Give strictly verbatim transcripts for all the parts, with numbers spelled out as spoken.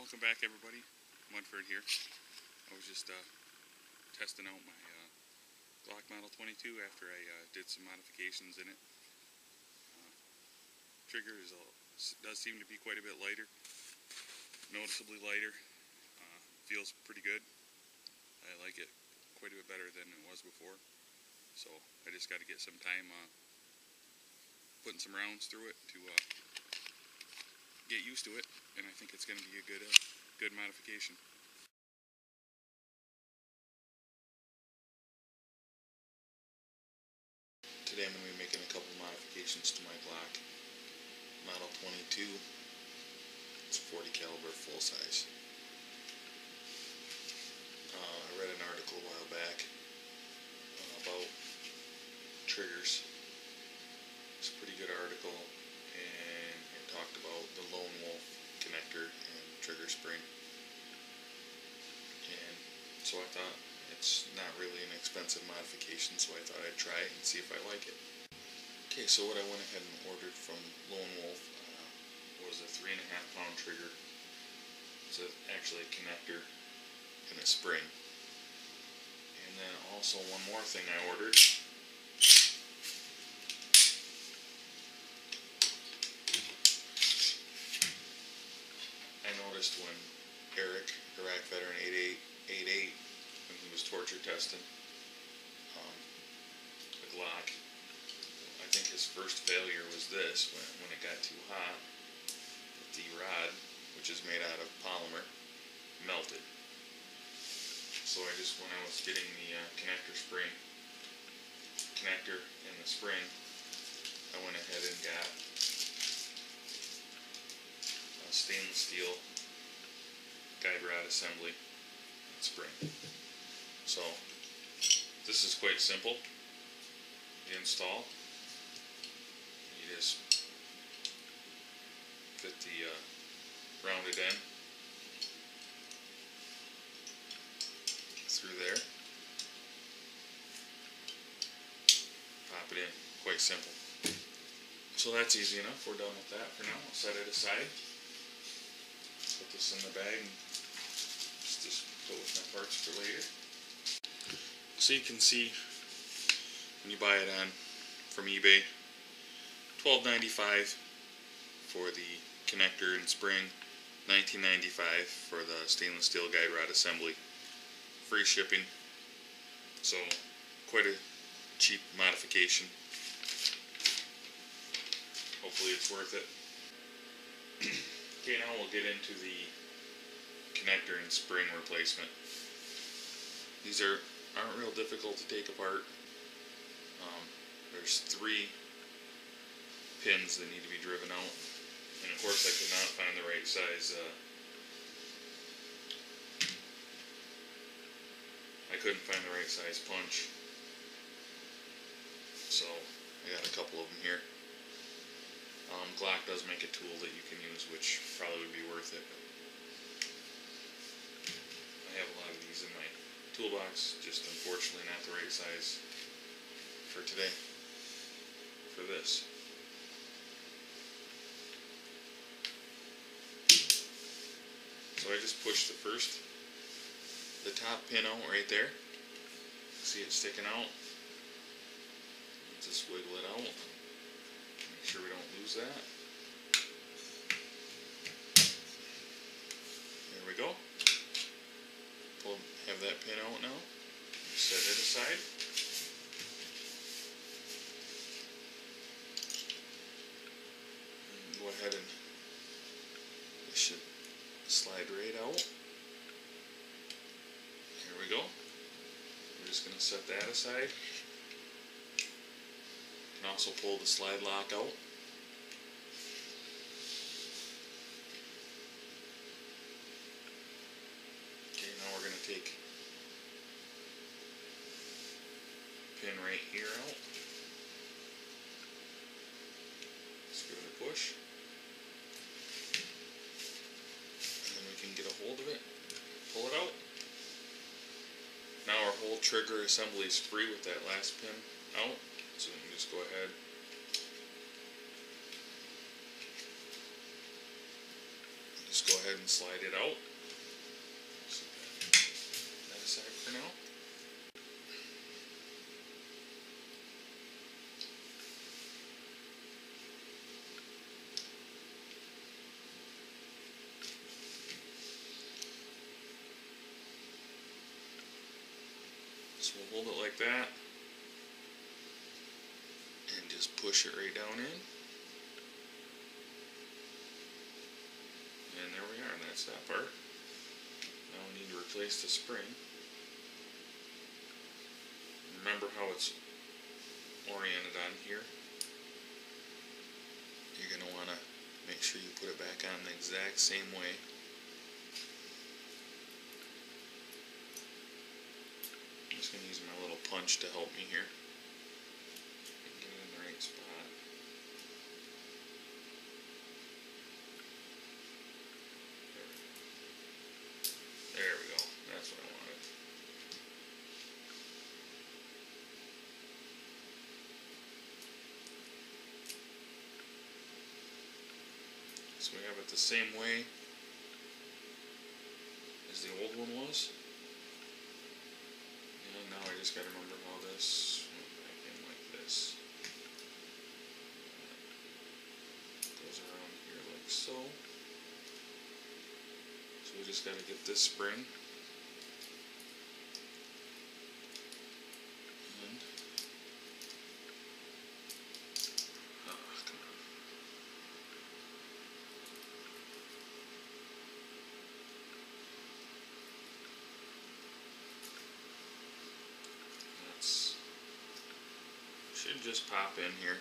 Welcome back, everybody. Mudford here. I was just uh, testing out my uh, Glock Model twenty-two after I uh, did some modifications in it. Uh, trigger is a, does seem to be quite a bit lighter, noticeably lighter. Uh, feels pretty good. I like it quite a bit better than it was before. So I just got to get some time uh, putting some rounds through it to uh, get used to it, and I think it's going to be a good, uh, good modification. Today I'm going to be making a couple modifications to my Glock Model twenty-two. It's forty caliber, full size. Uh, I read an article a while back uh, about triggers. It's a pretty good article, and it talked about the Lone Wolf connector and trigger spring. And so I thought it's not really an expensive modification, so I thought I'd try it and see if I like it. Okay, so what I went ahead and ordered from Lone Wolf uh, was a three and a half pound trigger. It's a, actually a connector and a spring. And then also one more thing I ordered. I noticed when Eric, Iraq veteran eight eight eight eight, when he was torture testing um, a Glock, I think his first failure was this, when, when it got too hot, the rod, which is made out of polymer, melted. So I just, when I was getting the uh, connector spring, connector and the spring, I went ahead and got a stainless steel guide rod assembly and spring. So this is quite simple to install. You just fit the uh, rounded end through there, pop it in. Quite simple. So that's easy enough. We're done with that for now. I'll set it aside, put this in the bag, and just, just go with my parts for later. So you can see when you buy it on from eBay, twelve ninety-five for the connector and spring, nineteen ninety-five for the stainless steel guide rod assembly. Free shipping. So quite a cheap modification. Hopefully it's worth it. Okay, now we'll get into the connector and spring replacement. These are aren't real difficult to take apart. Um, there's three pins that need to be driven out, and of course I could not find the right size. Uh, I couldn't find the right size punch, so I got a couple of them here. Um, Glock does make a tool that you can use, which probably would be worth it. I have a lot of these in my toolbox, just unfortunately not the right size for today, for this. So I just pushed the first, the top pin out right there. See it sticking out? Just wiggle it out. Make sure we don't lose that. There we go. Pull, have that pin out now. Set it aside. And go ahead and it should slide right out. Here we go. We're just going to set that aside. You can also pull the slide lock out. Okay, now we're going to take pin right here out. Just give it a push. And then we can get a hold of it, pull it out. Now our whole trigger assembly is free with that last pin out. So we can just go ahead just go ahead and and slide it out. Set that, that aside for now. So we'll hold it like that and just push it right down in. And there we are, and that's that part. Now we need to replace the spring. Remember how it's oriented on here. You're going to want to make sure you put it back on the exact same way. I'm just going to use my little punch to help me here. Get it in the right spot. There we go. That's what I wanted. So we have it the same way as the old one was. And now I just got to remember how this went back in like this. Goes around here like so. So we just got to get this spring. And, oh, come on. That's, should just pop in here.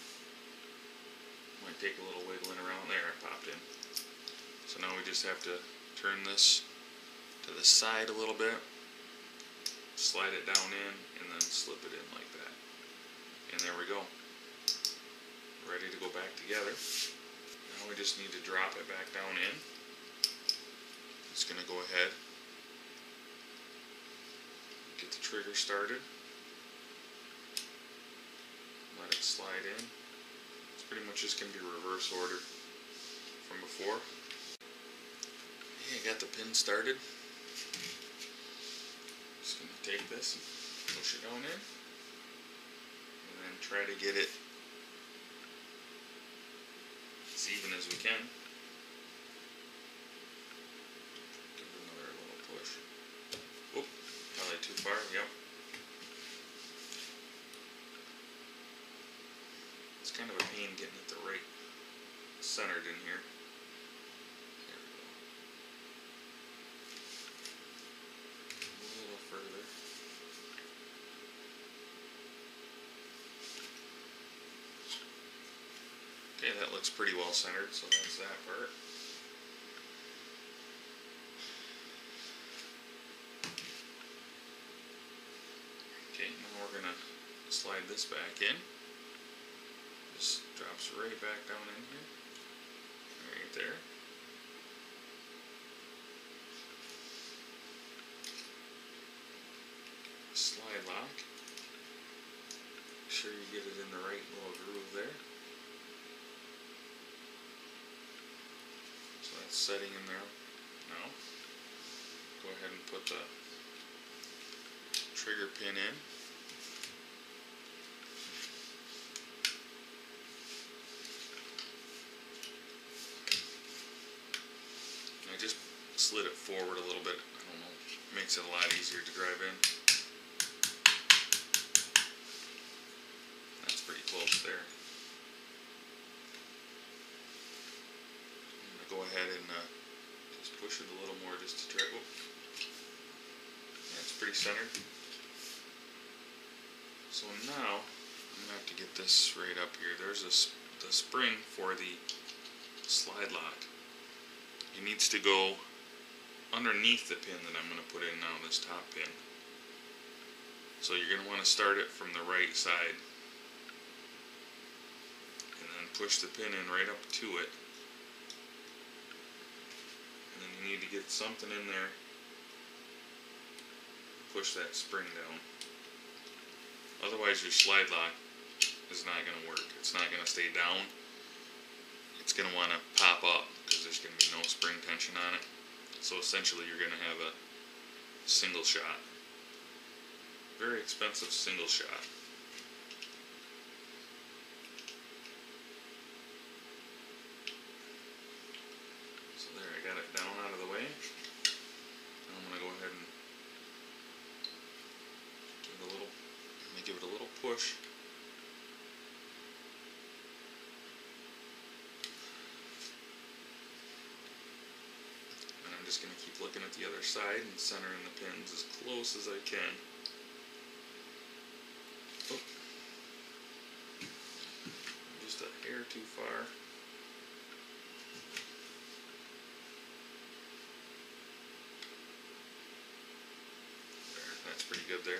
Might take a little wiggling around there. It popped in. So now we just have to turn this to the side a little bit, slide it down in, and then slip it in like that. And there we go. Ready to go back together. Now we just need to drop it back down in. Just going to go ahead, get the trigger started, let it slide in. It's pretty much just going to be reverse order from before. Okay, got the pin started. Just going to take this and push it down in, and then try to get it as even as we can. Give it another little push. Oop, probably too far, yep. It's kind of a pain getting it the right centered in here. Further. Okay, that looks pretty well centered, so that's that part. Okay, now we're gonna slide this back in. This drops right back down in here. Right there. Slide lock. Make sure you get it in the right little groove there. So that's setting in there now. Go ahead and put the trigger pin in. I just slid it forward a little bit. I don't know. Makes it a lot easier to drive in. Close there. I'm going to go ahead and uh, just push it a little more just to try. Oh, yeah, it's pretty centered. So now I'm going to have to get this right up here. There's a, the spring for the slide lock. It needs to go underneath the pin that I'm going to put in now, this top pin. So you're going to want to start it from the right side. Push the pin in right up to it, and then you need to get something in there, push that spring down. Otherwise your slide lock is not going to work. It's not going to stay down. It's going to want to pop up. because there's going to be no spring tension on it. So essentially you're going to have a single shot. Very expensive single shot. So there, I got it down out of the way. Now I'm going to go ahead and give it a little, let me give it a little push. And I'm just going to keep looking at the other side and centering the pins as close as I can. Oh. Just a hair too far. There, that's pretty good there.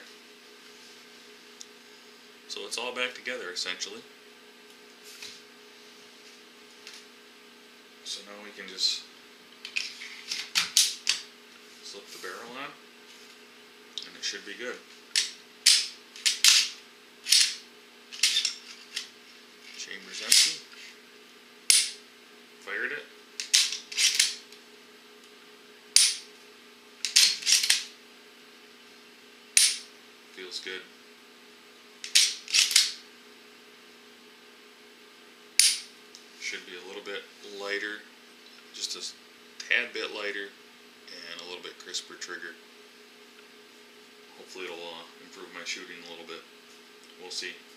So it's all back together essentially. So now we can just slip the barrel on and it should be good. Chamber's empty. Fired it. Feels good. Should be a little bit lighter, just a tad bit lighter, and a little bit crisper trigger. Hopefully it'll uh, improve my shooting a little bit. We'll see.